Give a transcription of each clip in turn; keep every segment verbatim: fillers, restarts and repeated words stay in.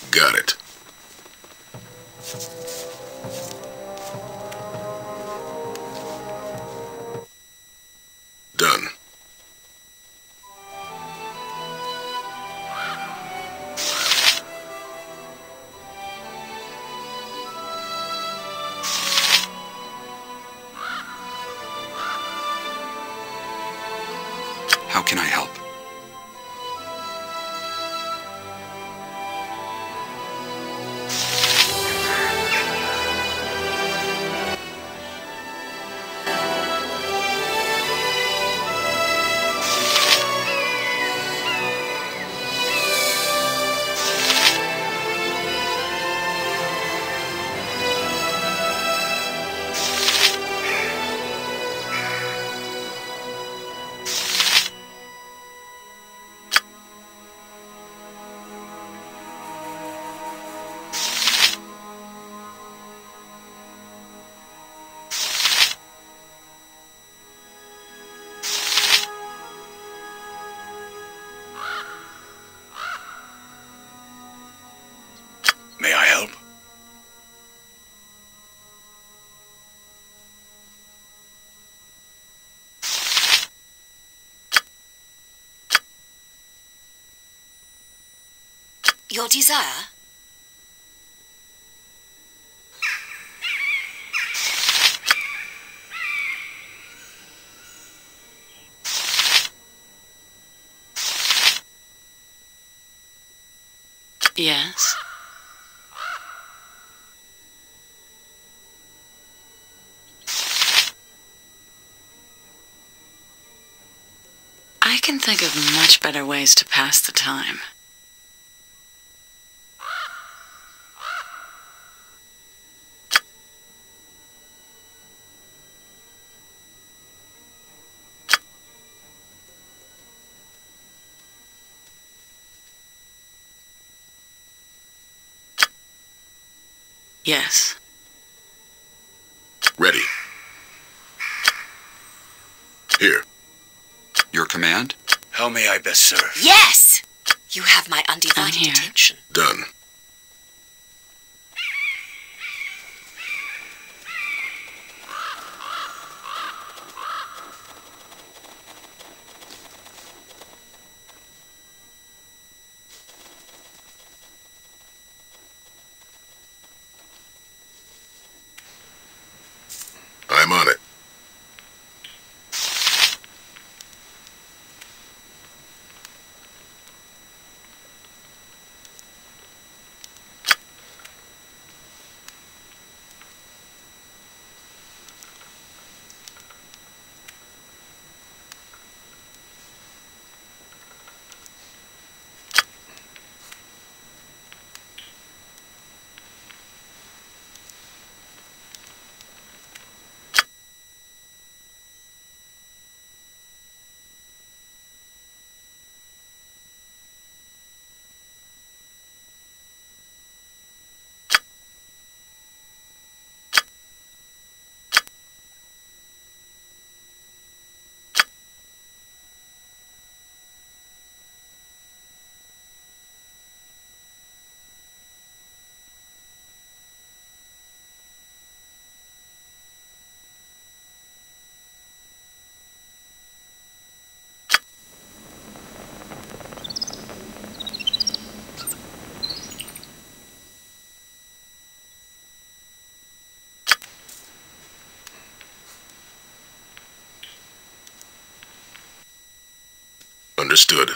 Got it. Done. How can I help? May I help? Your desire? Yes. I can think of much better ways to pass the time. Yes. Ready. Here. Your command? How may I best serve? Yes! You have my undivided attention. Done. I'm on it. Understood.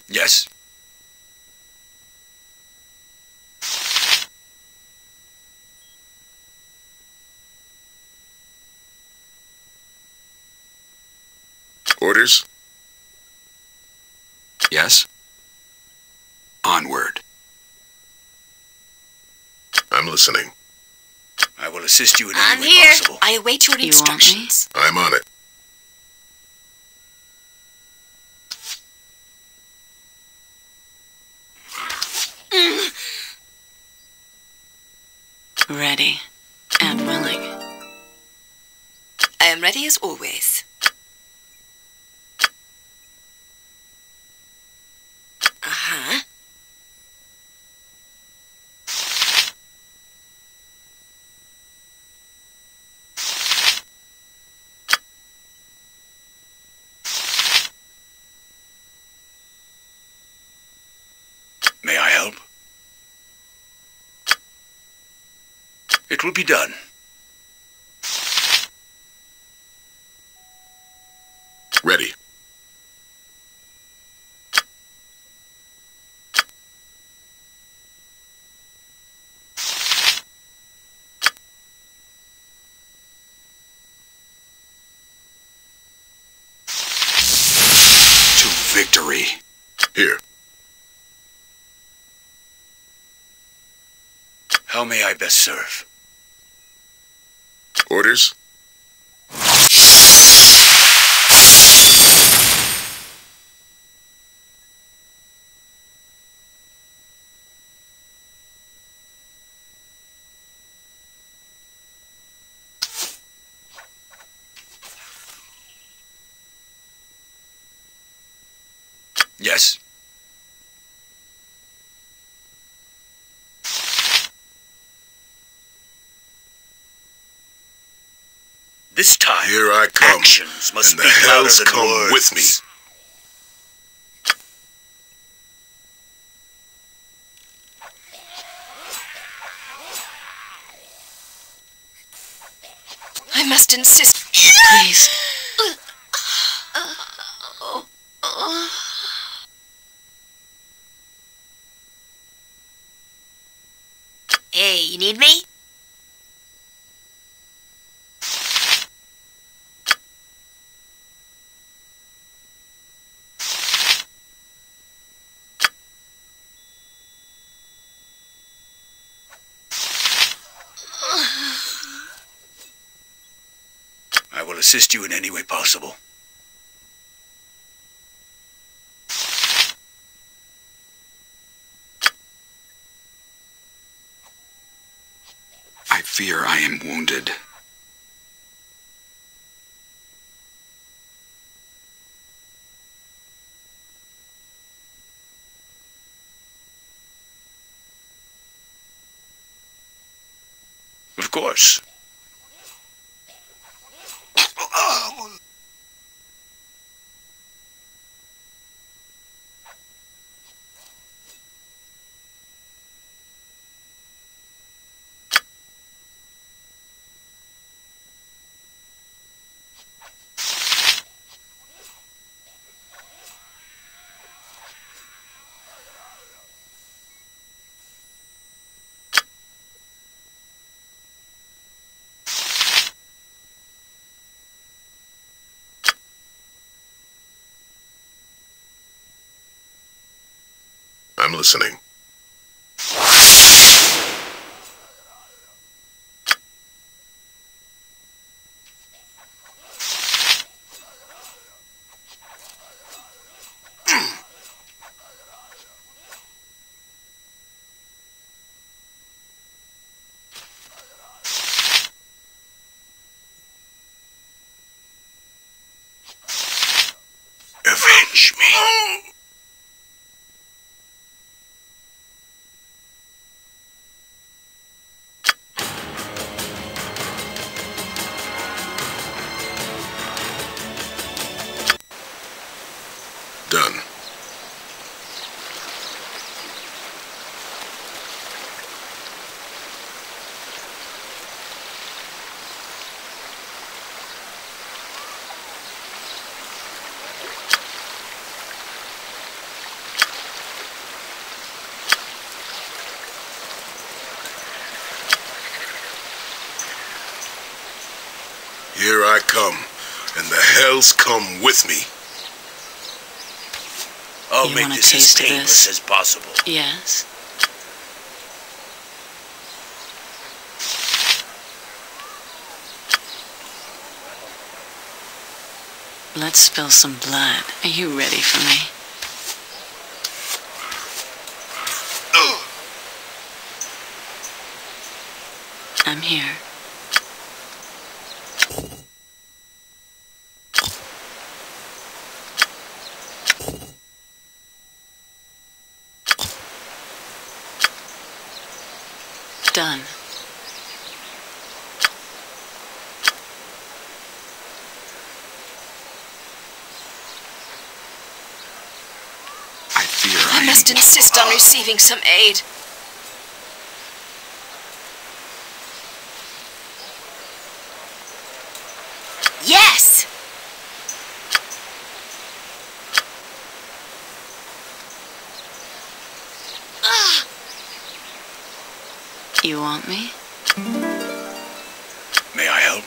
Yes? Orders? Yes? Onward. I'm listening. I will assist you in I'm any way here. possible. I await your You want me? instructions. I'm on it. Ready and willing. I am ready as always. Uh-huh. May I help? It will be done. Ready. To victory. Here. How may I best serve? Orders? Yes? This time, here I come. Actions must and the speak louder hells than come words. with me. I must insist. Please. Hey, you need me? I will assist you in any way possible. I fear I am wounded. Of course. I'm listening. Avenge me. Here I come, and the hells come with me. I'll You make want a this as taste of painless this? as possible. Yes. Let's spill some blood. Are you ready for me? I'm here. Done. I fear I, I am must insist on receiving some aid. Yes! Ah! You want me? May I help?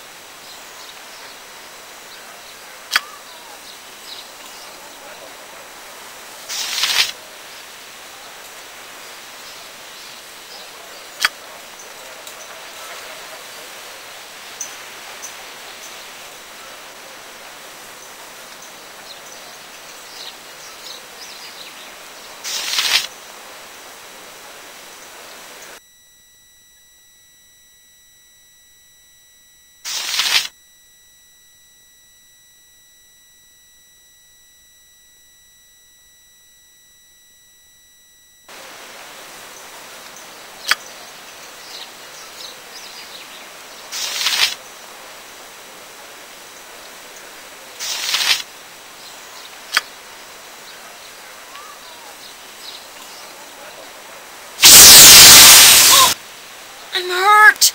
I'm hurt!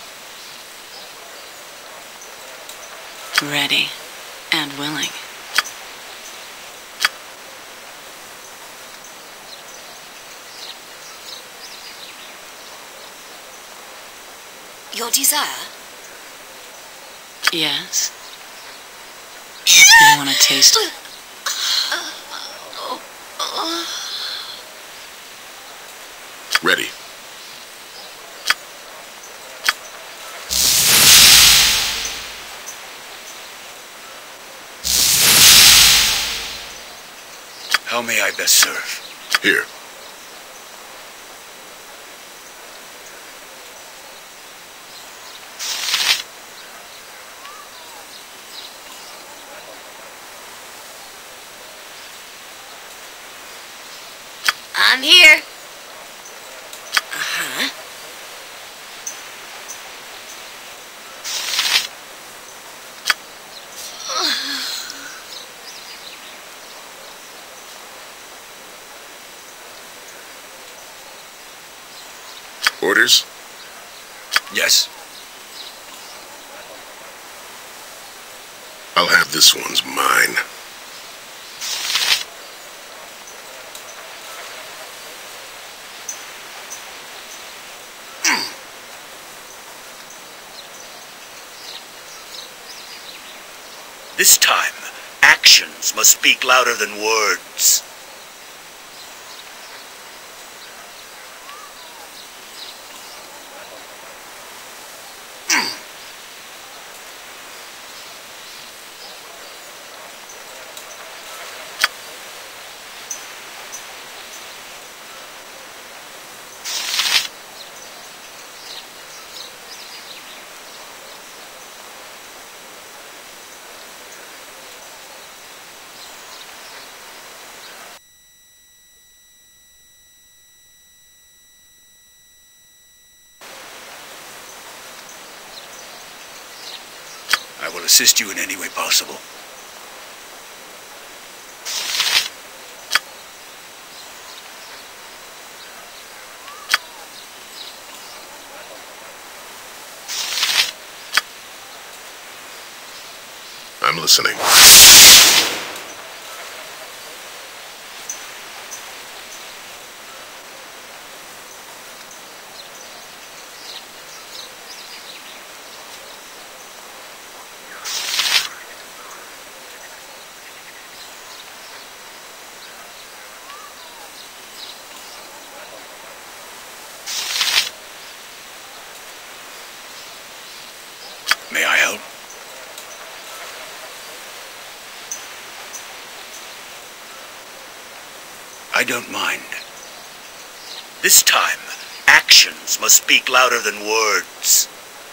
Ready and willing. Your desire? Yes. You want to taste it? ready. How may I best serve? Here. I'm here. Uh-huh. Orders? Yes. I'll have this one's mine. This time, actions must speak louder than words. I will assist you in any way possible. I'm listening. don't mind. This time, actions must speak louder than words.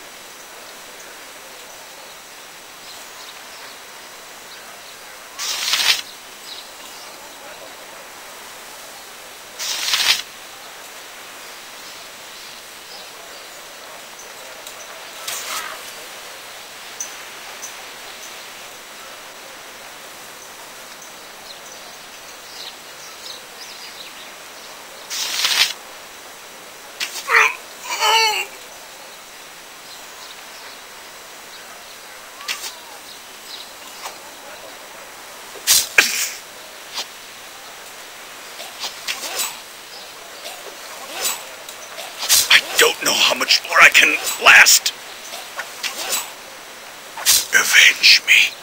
Don't know how much more I can last. Avenge me.